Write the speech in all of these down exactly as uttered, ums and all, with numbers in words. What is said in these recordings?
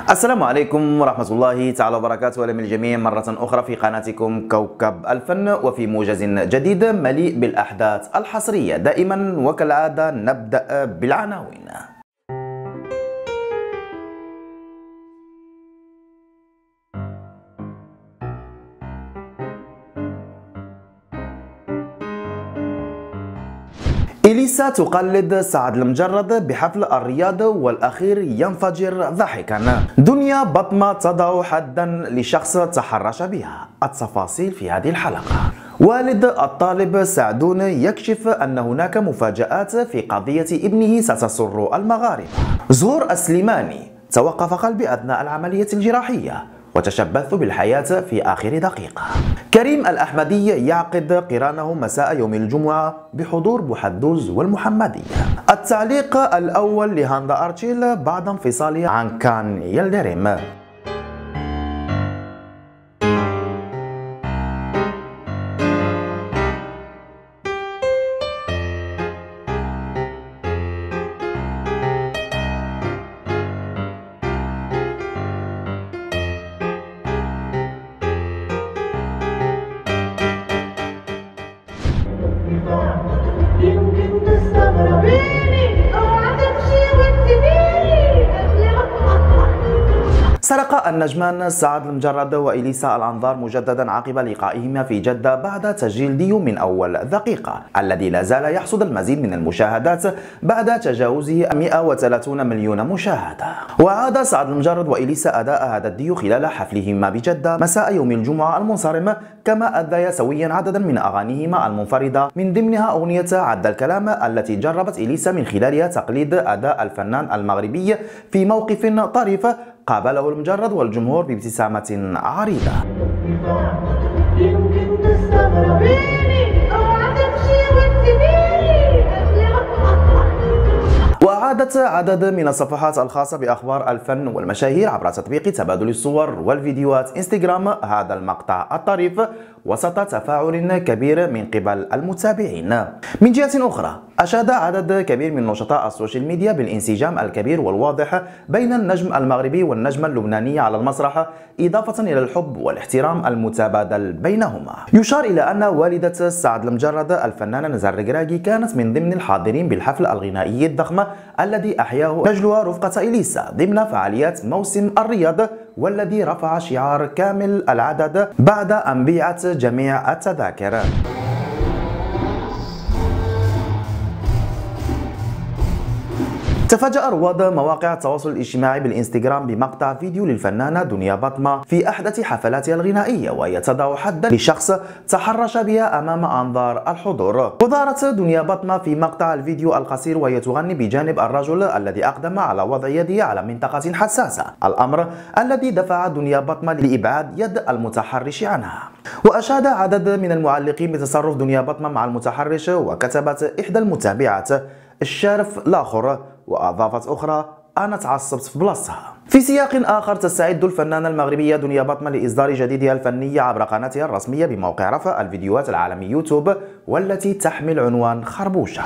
السلام عليكم ورحمة الله تعالى وبركاته. أهلا بالجميع مرة أخرى في قناتكم كوكب الفن وفي موجز جديد مليء بالأحداث الحصرية. دائما وكالعادة نبدأ بالعناوين. إليسا تقلد سعد المجرد بحفل الرياض والأخير ينفجر ضحكا. دنيا بطمة تضع حدا لشخص تحرش بها. التفاصيل في هذه الحلقة. والد الطالب سعدون يكشف أن هناك مفاجآت في قضية ابنه ستسر المغاربة. زهور السليماني توقف قلبي أثناء العملية الجراحية وتشبثت بالحياة في آخر دقيقة. كريم الأحمدي يعقد قرانه مساء يوم الجمعة بحضور بوحدوز والمحمدية. التعليق الأول لهاندا أرتشيل بعد انفصاله عن كان يلدريم. يمكن تستغربيني أو عتمشي وتسيبيني أسلم. سرق النجمان سعد المجرد وإليسا الأنظار مجددا عقب لقائهما في جدة بعد تسجيل ديو من أول دقيقة الذي لا زال يحصد المزيد من المشاهدات بعد تجاوزه مئة وثلاثين مليون مشاهدة. وعاد سعد المجرد وإليسا أداء هذا الديو خلال حفلهما بجدة مساء يوم الجمعة المنصرم، كما أديا سويا عددا من أغانيهما المنفردة من ضمنها أغنية عد الكلام التي جربت إليسا من خلالها تقليد أداء الفنان المغربي في موقف طريف قابله المجرد والجمهور بابتسامة عريضة. يمكن تستغربيني أو عتمشي وتسيبيني أسلم. وأعادت عدد من الصفحات الخاصة بأخبار الفن والمشاهير عبر تطبيق تبادل الصور والفيديوهات انستغرام هذا المقطع الطريف وسط تفاعل كبير من قبل المتابعين. من جهة أخرى أشاد عدد كبير من نشطاء السوشيال ميديا بالانسجام الكبير والواضح بين النجم المغربي والنجمة اللبنانية على المسرح، إضافة إلى الحب والاحترام المتبادل بينهما. يشار إلى أن والدة سعد المجرد الفنانة نزار ركراكي كانت من ضمن الحاضرين بالحفل الغنائي الضخم الذي أحياه نجلها رفقة إليسا ضمن فعاليات موسم الرياض، والذي رفع شعار كامل العدد بعد أن بيعت جميع التذاكر. تفاجأ رواد مواقع التواصل الاجتماعي بالانستغرام بمقطع فيديو للفنانة دنيا بطمة في أحدث حفلاتها الغنائية وهي تضع حدا لشخص تحرش بها أمام أنظار الحضور. وظهرت دنيا بطمة في مقطع الفيديو القصير وهي تغني بجانب الرجل الذي أقدم على وضع يده على منطقة حساسة، الأمر الذي دفع دنيا بطمة لإبعاد يد المتحرش عنها. وأشاد عدد من المعلقين بتصرف دنيا بطمة مع المتحرش، وكتبت إحدى المتابعات الشارف الآخر، وأضافت أخرى أنا تعصبت في بلاصتها. في سياق آخر تستعد الفنانة المغربية دنيا بطمة لإصدار جديدها الفني عبر قناتها الرسمية بموقع رفع الفيديوهات العالمي يوتيوب والتي تحمل عنوان خربوشة.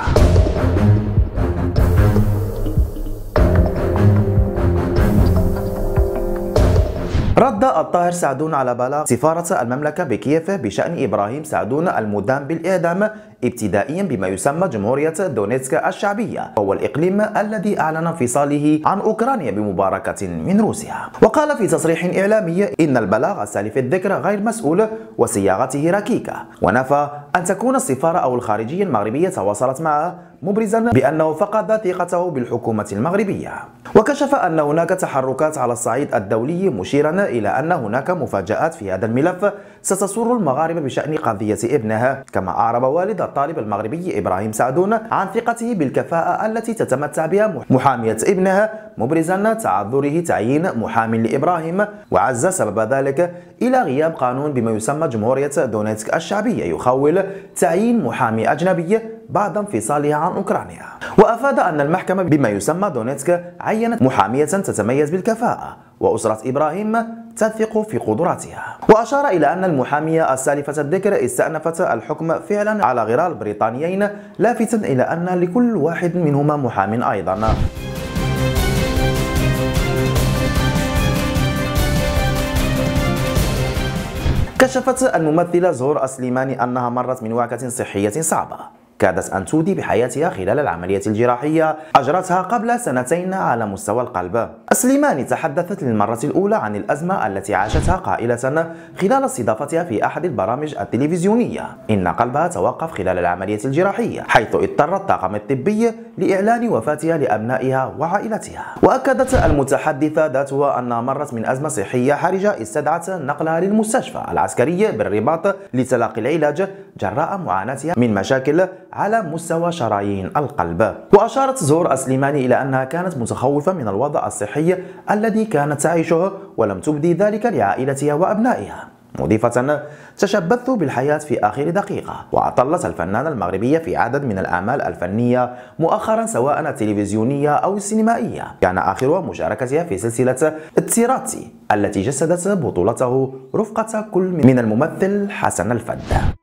رد الطاهر سعدون على بلاغ سفارة المملكة بكييف بشأن إبراهيم سعدون المدان بالإعدام ابتدائيا بما يسمى جمهورية دونيتسك الشعبية، وهو الإقليم الذي أعلن انفصاله عن أوكرانيا بمباركة من روسيا. وقال في تصريح إعلامي إن البلاغ السالف الذكر غير مسؤول وصياغته ركيكة، ونفى أن تكون السفارة أو الخارجية المغربية تواصلت معه، مبرزا بأنه فقد ثقته بالحكومة المغربية. وكشف أن هناك تحركات على الصعيد الدولي، مشيرا إلى أن هناك مفاجآت في هذا الملف ستسر المغاربة بشأن قضية ابنها. كما أعرب والد الطالب المغربي إبراهيم سعدون عن ثقته بالكفاءة التي تتمتع بها محامية ابنها، مبرزا تعذره تعيين محام لإبراهيم، وعز سبب ذلك إلى غياب قانون بما يسمى جمهورية دونيتسك الشعبية يخول تعيين محامي أجنبي بعد انفصالها عن أوكرانيا. وأفاد أن المحكمة بما يسمى دونيتسك عينت محامية تتميز بالكفاءة، وأسرة إبراهيم تثق في قدراتها. وأشار إلى أن المحامية السالفة الذكر استأنفت الحكم فعلا على غرار البريطانيين، لافتا إلى أن لكل واحد منهما محام أيضا. كشفت الممثلة زهور السليماني أنها مرت من وعكة صحية صعبة كادت أن تودي بحياتها خلال العملية الجراحية أجرتها قبل سنتين على مستوى القلب. السليماني تحدثت للمرة الأولى عن الأزمة التي عاشتها قائلة خلال استضافتها في أحد البرامج التلفزيونية إن قلبها توقف خلال العملية الجراحية، حيث اضطر الطاقم الطبي لإعلان وفاتها لأبنائها وعائلتها. وأكدت المتحدثة ذاتها أنها مرت من أزمة صحية حرجة استدعت نقلها للمستشفى العسكري بالرباط لتلقي العلاج جراء معاناتها من مشاكل على مستوى شرايين القلب. وأشارت زهور السليماني إلى أنها كانت متخوفة من الوضع الصحي الذي كانت تعيشه ولم تبدي ذلك لعائلتها وأبنائها، مضيفة: تشبثت بالحياة في آخر دقيقة. وأطلت الفنانة المغربية في عدد من الأعمال الفنية مؤخرا سواء التلفزيونية أو السينمائية، كان آخرها مشاركتها في سلسلة التيراتي التي جسدت بطولته رفقة كل من الممثل حسن الفد.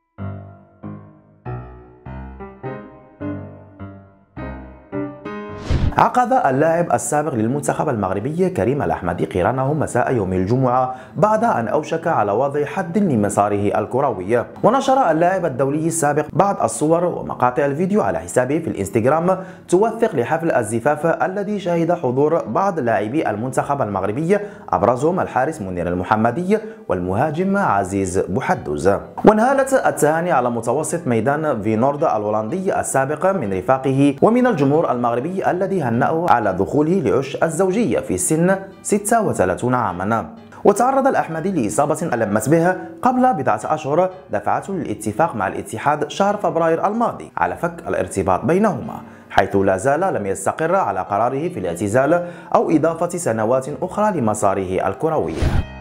عقد اللاعب السابق للمنتخب المغربي كريم الأحمدي قرانه مساء يوم الجمعة بعد أن أوشك على وضع حد لمساره الكروي. ونشر اللاعب الدولي السابق بعض الصور ومقاطع الفيديو على حسابه في الانستغرام توثق لحفل الزفاف الذي شهد حضور بعض لاعبي المنتخب المغربي أبرزهم الحارس منير المحمدي والمهاجم عزيز بوحدوز. وانهالت التهاني على متوسط ميدان فينورد الهولندي السابق من رفاقه ومن الجمهور المغربي الذي هنأه على دخوله لعش الزوجية في سن ستة وثلاثين عاما. وتعرض الأحمدي لإصابة ألمت به قبل بضعة أشهر دفعته للاتفاق مع الاتحاد شهر فبراير الماضي على فك الارتباط بينهما، حيث لا زال لم يستقر على قراره في الاعتزال أو إضافة سنوات أخرى لمساره الكروي.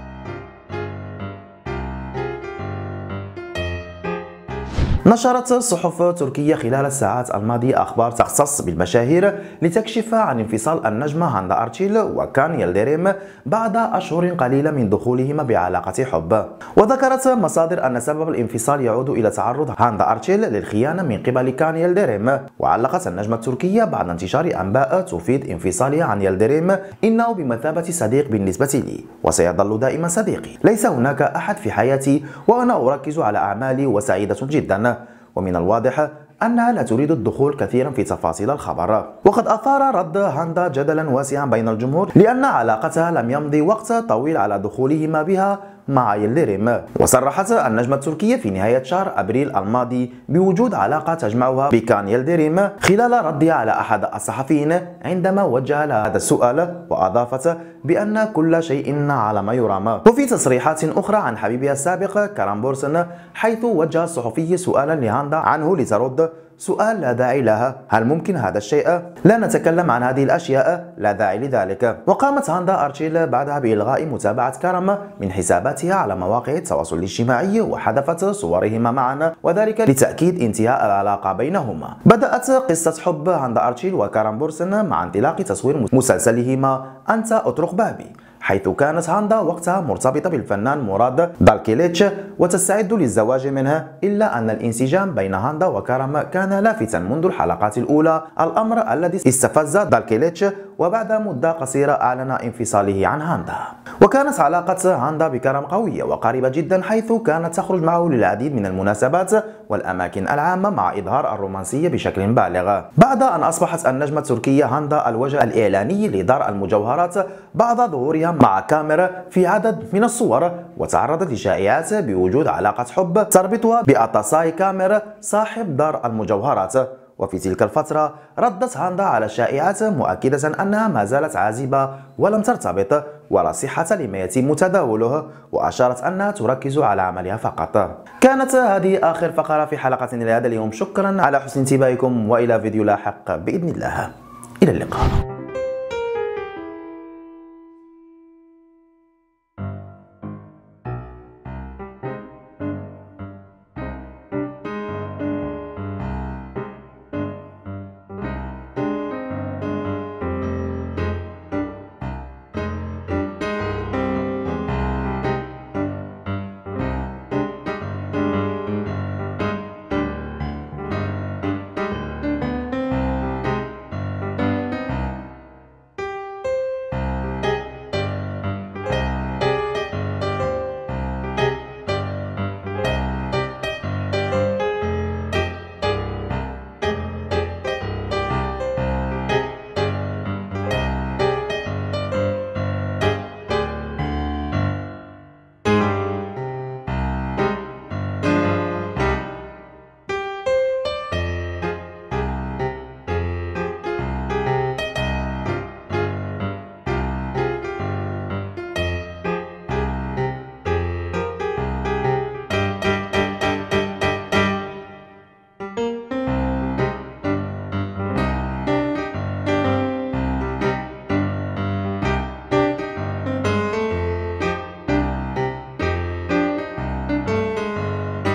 نشرت صحف تركية خلال الساعات الماضية أخبار تختص بالمشاهير لتكشف عن انفصال النجمة هاندا أرتشيل وكان يلدريم بعد أشهر قليلة من دخولهما بعلاقة حب. وذكرت مصادر أن سبب الانفصال يعود إلى تعرض هاندا أرتشيل للخيانة من قبل كان يلدريم. وعلقت النجمة التركية بعد انتشار أنباء تفيد انفصالها عن يلدريم: إنه بمثابة صديق بالنسبة لي وسيظل دائما صديقي، ليس هناك أحد في حياتي وأنا أركز على أعمالي وسعيدة جدا. ومن الواضح أنها لا تريد الدخول كثيرا في تفاصيل الخبر. وقد أثار رد هاندا جدلا واسعا بين الجمهور لأن علاقتها لم يمضي وقت طويل على دخولهما بها مع يلدريم. وصرحت النجمة التركية في نهاية شهر أبريل الماضي بوجود علاقة تجمعها بكان يلدريم خلال ردها على أحد الصحفيين عندما وجه لها هذا السؤال، وأضافت بأن كل شيء على ما يرام. وفي تصريحات أخرى عن حبيبها السابق كاران بورسن، حيث وجه الصحفي سؤالا لهاندا عنه لترد: سؤال لا داعي لها، هل ممكن هذا الشيء؟ لا نتكلم عن هذه الأشياء، لا داعي لذلك. وقامت هاندا أرتشيل بعدها بإلغاء متابعة كارم من حساباتها على مواقع التواصل الاجتماعي وحذفت صورهما معا، وذلك لتأكيد انتهاء العلاقة بينهما. بدأت قصة حب هاندا أرتشيل وكاران بورسن مع انطلاق تصوير مسلسلهما أنت أطرق بابي، حيث كانت هاندا وقتها مرتبطة بالفنان مراد دالكيليتش وتستعد للزواج منه، إلا أن الانسجام بين هاندا وكارم كان لافتا منذ الحلقات الأولى، الأمر الذي استفز دالكيليتش، وبعد مدة قصيرة أعلن انفصاله عن هاندا. وكانت علاقة هاندا بكارم قوية وقريبة جدا، حيث كانت تخرج معه للعديد من المناسبات والأماكن العامة مع إظهار الرومانسية بشكل بالغ. بعد أن أصبحت النجمة التركية هاندا الوجه الإعلاني لدار المجوهرات بعد ظهورها مع كاميرا في عدد من الصور، وتعرضت لشائعات بوجود علاقة حب تربطها بأتاساي كاميرا صاحب دار المجوهرات. وفي تلك الفترة ردت هاندا على الشائعات مؤكدة أنها ما زالت عازبة ولم ترتبط ولا صحة لما يتم تداوله، وأشارت أنها تركز على عملها فقط. كانت هذه آخر فقرة في حلقة لهذا اليوم، شكرا على حسن انتباهكم وإلى فيديو لاحق بإذن الله، إلى اللقاء.